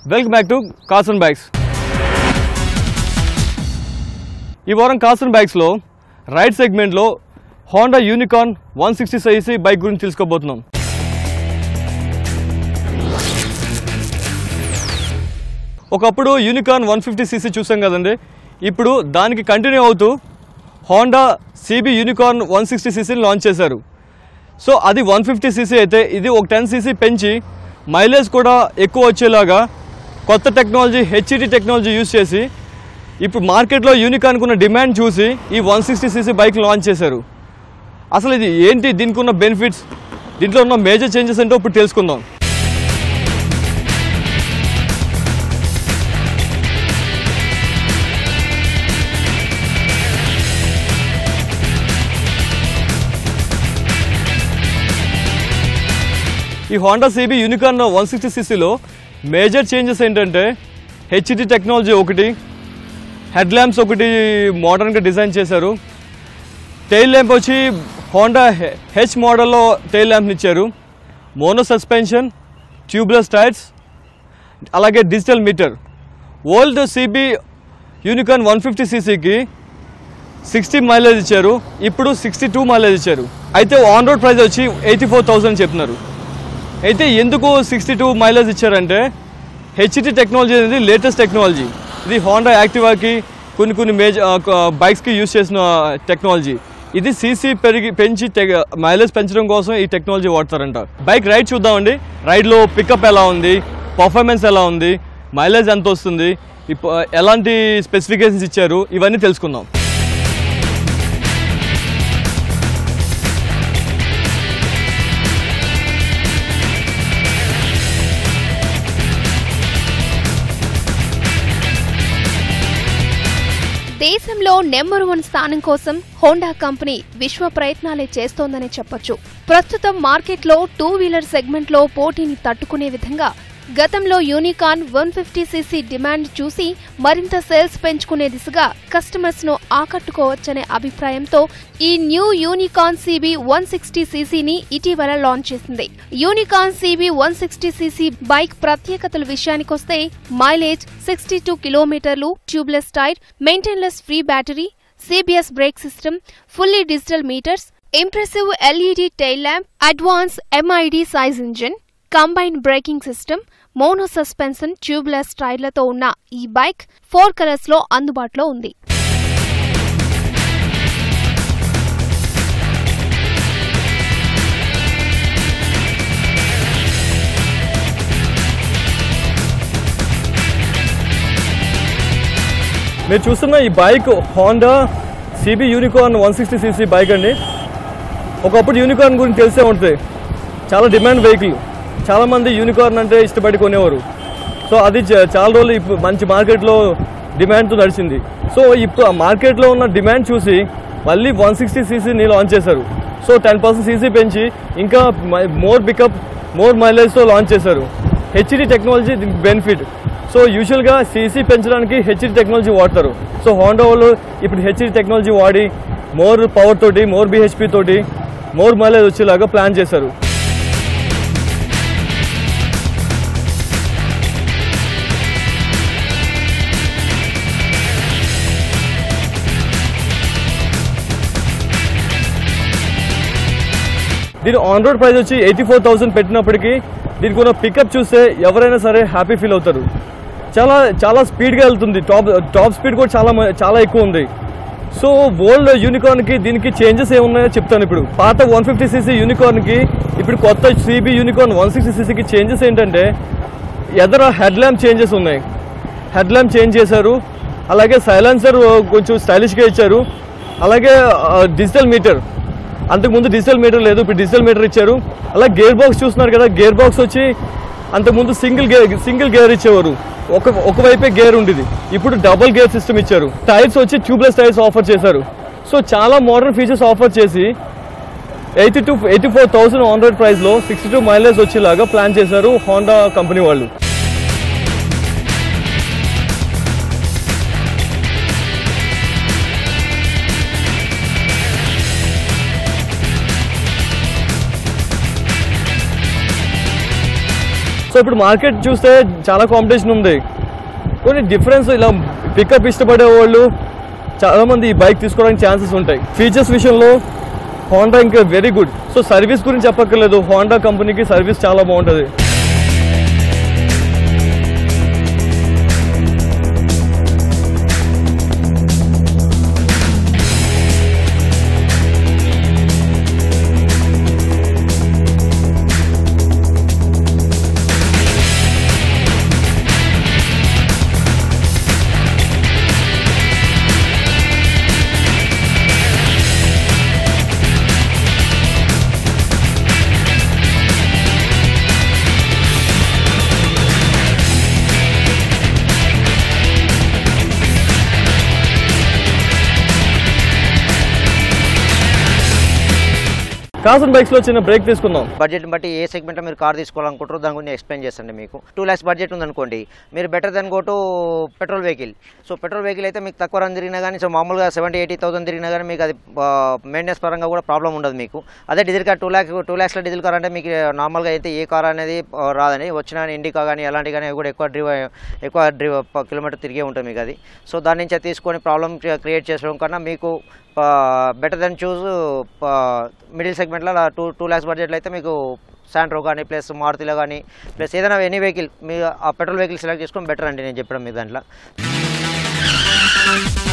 Welcome back to cars and bikes. ఈ వారం cars and బైక్స్లో రైడ్ సెగ్మెంట్లో హోండా యూనికార్న్ 160cc బైక్ గురించి తెలుసుకోబోతున్నాం. ఒకప్పుడు యూనికార్న్ 150cc చూసాం కదండి. ఇప్పుడు దానికి కంటిన్యూ అవుతూ Honda CB Unicorn 160cc launch చేశారు. సో అది 150cc అయితే ఇది ఒక 10cc పెంచి మైలేజ్ కూడా ఎక్కువ వచ్చేలాగా కొత్త టెక్నాలజీ HED టెక్నాలజీ యూజ్ చేసి ఇప్పుడు మార్కెట్లో యూనికార్న్కు ఉన్న డిమాండ్ చూసి ఈ 160cc బైక్ లాంచ్ చేశారు. అసలు ఇది ఏంటి, దీనికి ఉన్న బెనిఫిట్స్, దీంట్లో ఉన్న మేజర్ చేంజెస్ ఏంటో ఇప్పుడు తెలుసుకుందాం. ఈ హోండా CB యూనికార్న్ 160ccలో మేజర్ చేంజెస్ ఏంటంటే HED టెక్నాలజీ ఒకటి, హెడ్ ల్యాంప్స్ ఒకటి మోడర్న్గా డిజైన్ చేశారు. టైల్ ల్యాంప్ వచ్చి హోండా H మోడల్లో టైల్ ల్యాంప్ని ఇచ్చారు. మోనో సస్పెన్షన్, ట్యూబ్లెస్ టైర్స్, అలాగే digital meter. Old CB Unicorn 150ccకి 60 మైలేజ్ ఇచ్చారు, ఇప్పుడు 62 మైలేజ్ ఇచ్చారు. అయితే ఆన్ రోడ్ ప్రైస్ వచ్చి 84,000 చెప్తున్నారు. అయితే ఎందుకు 62 మైలేజ్ ఇచ్చారంటే HED టెక్నాలజీ అనేది లేటెస్ట్ టెక్నాలజీ. ఇది హోండా యాక్టివాకి కొన్ని బైక్స్కి యూజ్ చేసిన టెక్నాలజీ. ఇది CC పెంచి మైలేజ్ పెంచడం కోసం ఈ టెక్నాలజీ వాడతారంట. బైక్ రైడ్ చూద్దామండి. రైడ్లో పికప్ ఎలా ఉంది, పర్ఫార్మెన్స్ ఎలా ఉంది, మైలేజ్ ఎంత వస్తుంది, ఎలాంటి స్పెసిఫికేషన్స్ ఇచ్చారు, ఇవన్నీ తెలుసుకుందాం. దేశంలో నెంబర్ 1 స్థానం కోసం హోండా కంపెనీ విశ్వ ప్రయత్నాలే చేస్తోందని చెప్పొచ్చు. ప్రస్తుతం మార్కెట్లో 2 వీలర్ సెగ్మెంట్లో పోటీని తట్టుకునే విధంగా గతంలో యూనికార్న్ 150cc డిమాండ్ చూసి మరింత సేల్స్ పెంచుకునే దిశగా కస్టమర్స్ ను ఆకట్టుకోవచ్చనే అభిప్రాయంతో ఈ న్యూ యూనికార్న్ CB 160cc ఇటీవల లాంచ్ చేసింది. యూనికార్న్ CB 160cc బైక్ ప్రత్యేకతల విషయానికొస్తే మైలేజ్ 62 కిలోమీటర్లు, tubeless tyre, maintainless free battery, CBS brake system, fully digital meters, impressive LED tail lamp, advance MID size engine, combined braking system, mono suspension, tubeless టైర్లతో ఉన్న ఈ bike 4 colours లో అందుబాటులో ఉంది. మీరు చూస్తున్న ఈ bike Honda CB Unicorn 160cc bike అండి. ఒకప్పుడు యూనికార్న్ గురించి తెలిసే ఉంటుంది. చాలా డిమాండ్ వెహికల్, చాలామంది యూనికార్న్ అంటే ఇష్టపడి కొనేవారు. సో అది చాలా రోజులు ఇప్పుడు మంచి మార్కెట్లో డిమాండ్తో నడిచింది. సో ఇప్పుడు ఆ మార్కెట్లో ఉన్న డిమాండ్ చూసి మళ్ళీ 160cc లాంచ్ చేశారు. సో 10% CC పెంచి ఇంకా మోర్ పికప్, మోర్ మైలేజ్తో లాంచ్ చేశారు. HED టెక్నాలజీ దీనికి బెనిఫిట్. సో యూజువల్గా CC పెంచడానికి HED టెక్నాలజీ వాడతారు. సో హోండా వాళ్ళు ఇప్పుడు HED టెక్నాలజీ వాడి మోర్ పవర్ తోటి, మోర్ BHP తోటి మోర్ మైలేజ్ వచ్చేలాగా ప్లాన్ చేశారు. దీని ఆన్ రోడ్ ప్రైస్ వచ్చి 84,000 పెట్టినప్పటికీ దీనికి ఉన్న పికప్ చూస్తే ఎవరైనా సరే హ్యాపీ ఫీల్ అవుతారు. చాలా స్పీడ్గా వెళ్తుంది. టాప్ స్పీడ్ కూడా చాలా ఎక్కువ ఉంది. సో ఓల్డ్ యూనికార్న్కి దీనికి చేంజెస్ ఏమున్నాయో చెప్తాను. ఇప్పుడు పాత 150cc యూనికార్న్కి ఇప్పుడు కొత్త CB యూనికార్న్ 160ccకి చేంజెస్ ఏంటంటే ఎదర హెడ్ ల్యాంప్ చేంజెస్ ఉన్నాయి. హెడ్ ల్యాంప్ చేంజ్ చేశారు. అలాగే సైలెన్సర్ కొంచెం స్టైలిష్గా ఇచ్చారు. అలాగే డిజిటల్ మీటర్, అంతకుముందు డిజిటల్ మీటర్ లేదు, ఇప్పుడు డిజిటల్ మీటర్ ఇచ్చారు. అలా గేర్ బాక్స్ చూస్తున్నారు కదా, గేర్ బాక్స్ వచ్చి అంతకుముందు సింగిల్ గేర్ ఇచ్చేవారు, ఒకవైపే గేర్ ఉండేది. ఇప్పుడు డబుల్ గేర్ సిస్టమ్ ఇచ్చారు. టైర్స్ వచ్చి ట్యూబ్లెస్ టైర్స్ ఆఫర్ చేశారు. సో చాలా మోడర్న్ ఫీచర్స్ ఆఫర్ చేసి 84,000 ఆన్ రోడ్ ప్రైస్లో 62 మైలేజ్ వచ్చేలాగా ప్లాన్ చేశారు హోండా కంపెనీ వాళ్ళు. సో ఇప్పుడు మార్కెట్ చూస్తే చాలా కాంపిటీషన్ ఉంది. కొన్ని డిఫరెన్స్ ఇలా పికప్ ఇష్టపడే వాళ్ళు చాలామంది ఈ బైక్ తీసుకోవడానికి ఛాన్సెస్ ఉంటాయి. ఫీచర్స్ విషయంలో హోండా ఇంకా వెరీ గుడ్. సో సర్వీస్ గురించి చెప్పక్కర్లేదు, హోండా కంపెనీకి సర్వీస్ చాలా బాగుంటుంది. కాసన్ బైక్స్ లో చిన్న బ్రేక్ తీసుకుందాం. బడ్జెట్ బట్టి ఏ సెగ్మెంట్ మీరు కార్ తీసుకోవాలనుకుంటారో దాని గురించి ఎక్స్ప్లెయిన్ చేస్తాండి. మీకు 2 lakhs బడ్జెట్ ఉందనుకోండి, మీరు better then go to petrol vehicle. So petrol vehicle అయితే మీకు తక్కువ రన్ తిరిగినా కానీ, సో మామూలుగా 70,000-80,000 తిరిగినా కానీ మీకు అది మెయింటెనెన్స్ పరంగా కూడా ప్రాబ్లం ఉండదు మీకు. అదే diesel car 2 lakhs diesel car అంటే మీకు నార్మల్గా అయితే ఏ కార్ అనేది రాదని, వచ్చిన ఇండికా కానీ అలాంటి కానీ కూడా ఎక్కువ కిలోమీటర్ తిరిగే ఉంటుంది మీకు అది. సో దాని నుంచి తీసుకొని ప్రాబ్లం క్రియేట్ చేసుకోవడం కన్నా మీకు బెటర్ దెన్ చూస్ మిడిల్ సెగ్మెంట్లో 2 lakhs బడ్జెట్లో అయితే మీకు శాంట్రో కానీ ప్లస్ మారుతిలో కానీ ప్లస్ ఏదైనా ఎనీ వెహికల్ మీరు ఆ పెట్రోల్ వెహికల్ సెలెక్ట్ చేసుకొని బెటర్ అండి నేను చెప్పడం మీ దాంట్లో.